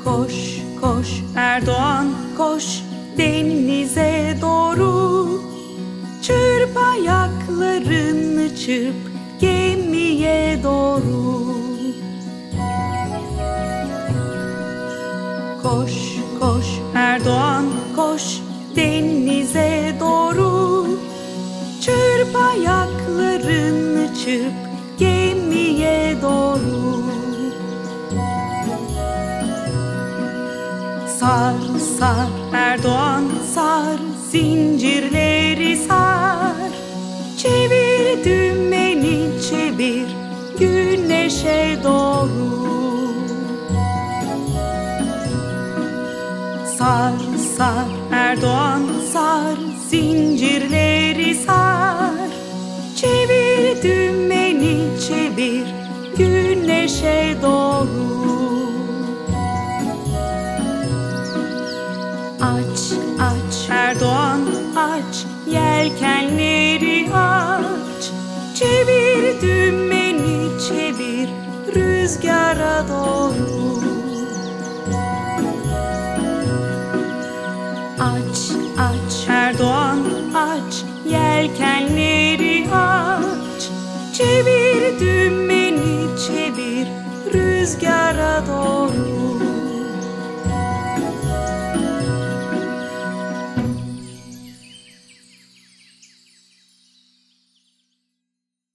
Koş koş Erdoğan koş denize doğru. Çırp ayaklarını çırp gemiye doğru. Koş koş Erdoğan koş denize doğru. Çırp ayaklarını çırp gemiye doğru. Sar sar Erdoğan sar, zincirleri sar. Çevir dümeni çevir güneşe doğru. Sar sar Erdoğan sar, zincirleri sar. Çevir dümeni çevir güneşe doğru. Aç aç Erdoğan aç, yelkenleri aç. Çevir dümeni çevir rüzgara doğru. Aç aç Erdoğan aç, yelkenleri aç. Çevir dümeni çevir rüzgara doğru.